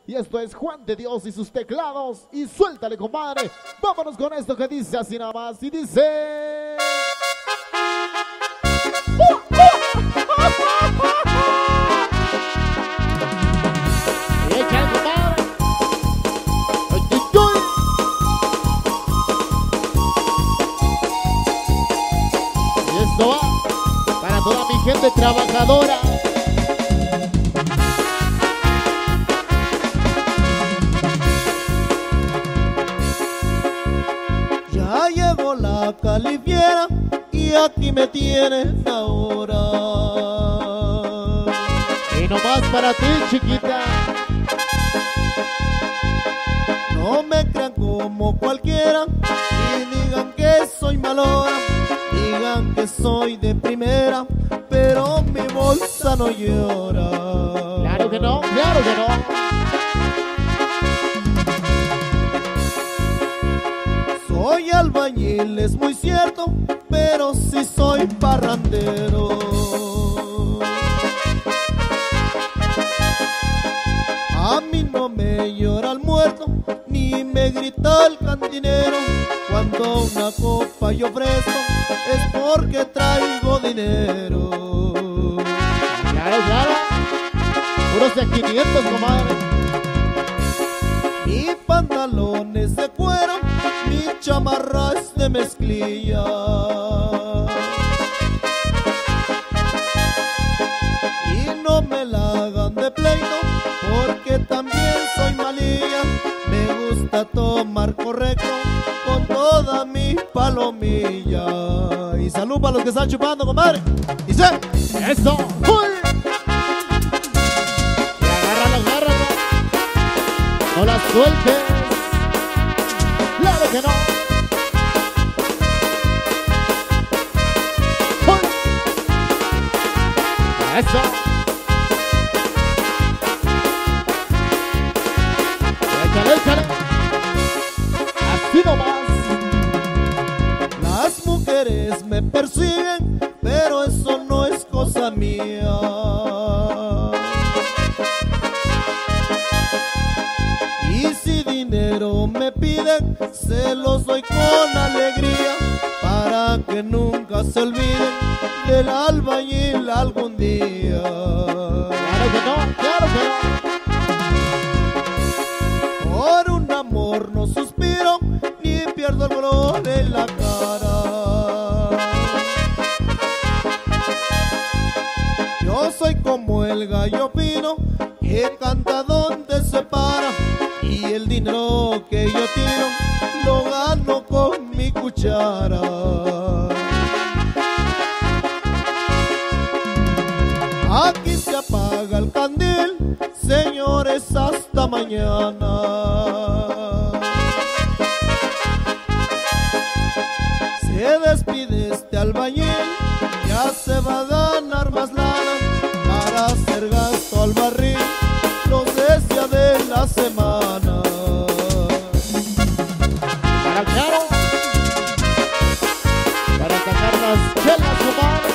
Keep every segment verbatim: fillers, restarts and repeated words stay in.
Y esto es Juan de Dios y sus teclados. Y suéltale, compadre. Vámonos con esto que dice así nada más. Y dice... ¡Echa, compadre! ¡Ay, ay, ay! Y esto va para toda mi gente trabajadora. Ya llegó la califiera y aquí me tienes ahora. Y nomás para ti, chiquita. No me crean como cualquiera y digan que soy malora, digan que soy de primera, pero mi bolsa no llora. Claro que no, claro que no. Soy albañil, es muy cierto, pero sí soy parrandero. A mí no me llora el muerto, ni me grita el cantinero. Cuando una copa yo ofrezco, es porque traigo dinero. Claro, claro. Puros de quinientos, comadre. Mi pantalón es de cuero, mi chamarra es de mezclilla. Y no me la hagan de pleito, porque también soy malilla. Me gusta tomar correcto con toda mi palomilla. Y salud para los que están chupando, compadre. Y se... ¡Eso! ¡Uy! Y agárralo, agárralo. No la sueltes. ¡Claro que no! ¡Uy! ¡Eso! ¡Échale, échale! ¡Así nomás! Las mujeres me persiguen, pero eso no es cosa mía. Y si dinero me piden, se los doy con alegría, para que nunca se olviden del albañil algún día. ¡Claro que no! ¡Claro que no! Por un amor no suspiro, ni pierdo el color en la cara. Yo soy como el gallo pino, que canta donde se para, y el dinero que yo tiro lo gano con mi cuchara. Aquí se apaga el candil, señores, hasta mañana. Se despide este albañil, ya se va a ganar más lana, para hacer gasto al barril los días de la semana. ¡Para claro! Para sacar las chelas, compadre.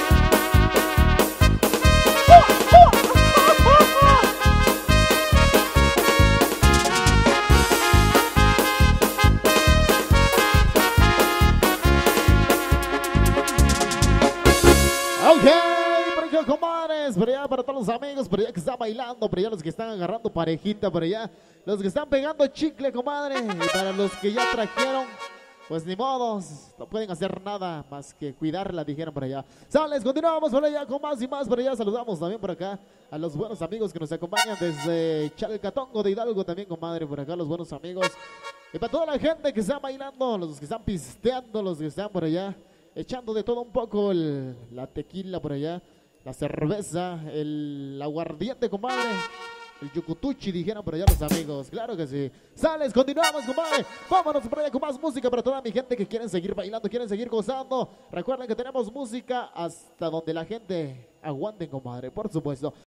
Ok, por acá, comadres, por allá para todos los amigos, por allá que están bailando, por allá los que están agarrando parejita, por allá los que están pegando chicle, comadre, y para los que ya trajeron, pues ni modos, no pueden hacer nada más que cuidarla, dijeron por allá. Sales, continuamos por allá con más y más, por allá saludamos también por acá a los buenos amigos que nos acompañan desde Chalcatongo de Hidalgo también, comadre, por acá los buenos amigos. Y para toda la gente que está bailando, los que están pisteando, los que están por allá echando de todo un poco, el, la tequila por allá, la cerveza, el aguardiente, compadre, el yucutuchi, dijeron por allá los amigos. Claro que sí. Sales, continuamos, compadre. Vámonos por allá con más música para toda mi gente que quieren seguir bailando, quieren seguir gozando. Recuerden que tenemos música hasta donde la gente aguante, compadre, por supuesto.